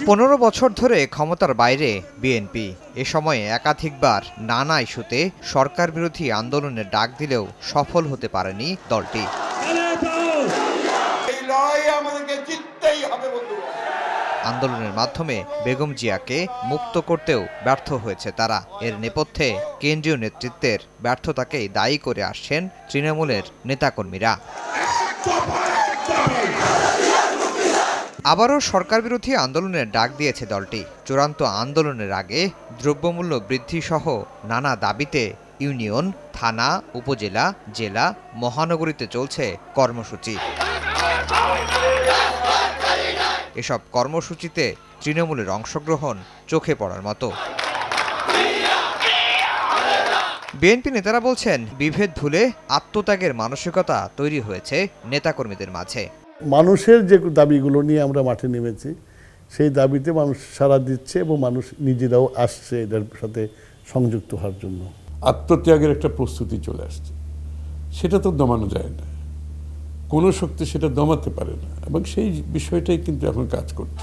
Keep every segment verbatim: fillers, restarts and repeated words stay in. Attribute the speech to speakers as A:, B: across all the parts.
A: পনেরো বছর ধরে ক্ষমতার বাইরে বিএনপি। এ সময়ে একাধিকবার নানা ইস্যুতে সরকার বিরোধী আন্দোলনের ডাক দিলেও সফল হতে পারেনি দলটি। আন্দোলনের মাধ্যমে বেগম জিয়াকে মুক্ত করতেও ব্যর্থ হয়েছে তারা। এর নেপথ্যে কেন্দ্রীয় নেতৃত্বের ব্যর্থতাকেই দায়ী করে আসছেন তৃণমূলের নেতাকর্মীরা। আবারও সরকার বিরোধী আন্দোলনের ডাক দিয়েছে দলটি। চূড়ান্ত আন্দোলনের আগে দ্রব্যমূল্য বৃদ্ধি সহ নানা দাবিতে ইউনিয়ন, থানা, উপজেলা, জেলা, মহানগরীতে চলছে কর্মসূচি। এসব কর্মসূচিতে তৃণমূলের অংশগ্রহণ চোখে পড়ার মতো। বিএনপি নেতারা বলছেন, বিভেদ ভুলে আত্মত্যাগের মানসিকতা তৈরি হয়েছে নেতাকর্মীদের মাঝে।
B: মানুষের যে দাবিগুলো নিয়ে আমরা মাঠে নেমেছি, সেই দাবিতে মানুষ সাড়া দিচ্ছে এবং মানুষ নিজেরাও আসছে এটার সাথে সংযুক্ত হওয়ার জন্য।
C: আত্মত্যাগের একটা প্রস্তুতি চলে আসছে, সেটা তো দমানো যায় না, কোনো শক্তি সেটা দমাতে পারে না, এবং সেই বিষয়টাই কিন্তু এখন কাজ করছে।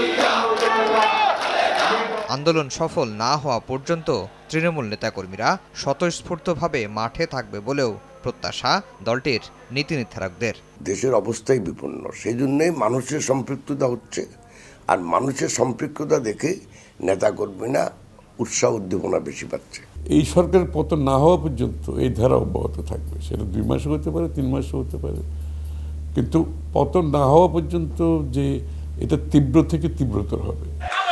A: আন্দোলন সফল না হওয়া পর্যন্ত তৃণমূল নেতাকর্মীরা স্বতঃস্ফূর্তভাবে মাঠে থাকবে বলেও প্রত্যাশা দলটির নীতি নির্ধারকদের।
D: দেশের অবস্থাই বিপন্ন, সেই জন্যই মানুষের সম্পৃক্ততা হচ্ছে, আর মানুষের সম্পৃক্ততা দেখে নেতাকর্মীরা উৎসাহ উদ্দীপনা বেশি পাচ্ছে।
C: এই সরকারের পতন না হওয়া পর্যন্ত এই ধারা অব্যাহত থাকবে, সেটা দুই মাসও হতে পারে, তিন মাসও হতে পারে, কিন্তু পতন না হওয়া পর্যন্ত যে এটা তীব্র থেকে তীব্রতর হবে।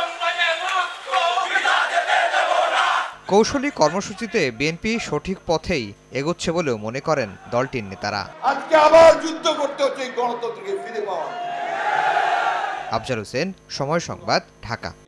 A: কৌশলী কর্মসূচিতে বিএনপি সঠিক পথেই এগোচ্ছে বলেও মনে করেন দলটির নেতারা।
E: আজকে আবার যুদ্ধ করতে হচ্ছে গণতন্ত্রকে ফিরে পাওয়া।
A: আফজাল হোসেন, সময় সংবাদ, ঢাকা।